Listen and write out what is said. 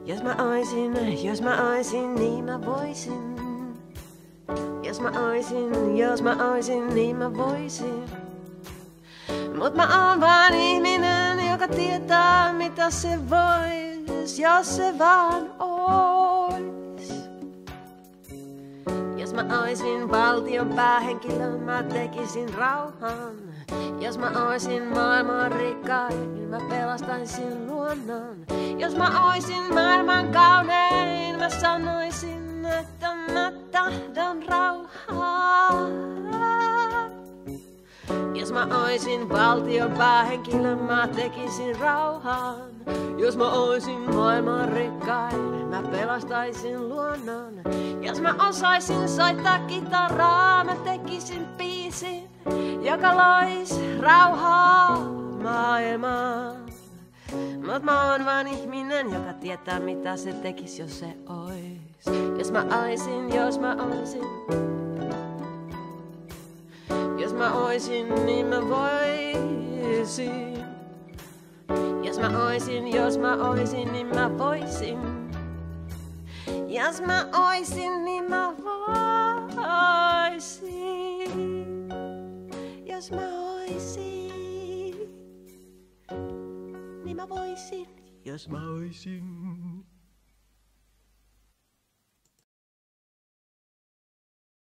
Jos mä oisin, niin mä voisin. Jos mä oisin, niin mä voisin. Mut mä oon vaan ihminen, joka tietää mitä se vois, jos se vaan ois. Jos mä oisin valtion päähenkilö, mä tekisin rauhan. Jos mä oisin maailman rikkain, mä pelastaisin luonnon. Jos mä oisin maailman kaunein, mä sanoisin, että mä tahdon rauhaa. Jos mä oisin valtion päähenkilö, mä tekisin rauhan. Jos mä oisin maailman rikkain, mä pelastaisin luonnon. Jos mä osaisin soittaa kitaraa, mä tekisin biisin, joka lois rauhaa maailmaan. Mut mä oon vaan ihminen, joka tietää mitä se tekis, jos se ois. Jos mä oisin. Jos mä oisin, niin mä voisin. Jos mä oisin, niin mä voisin. Jos mä oisin, niin mä voisin. Jos mä oisin, niin mä voisin. Jos mä oisin.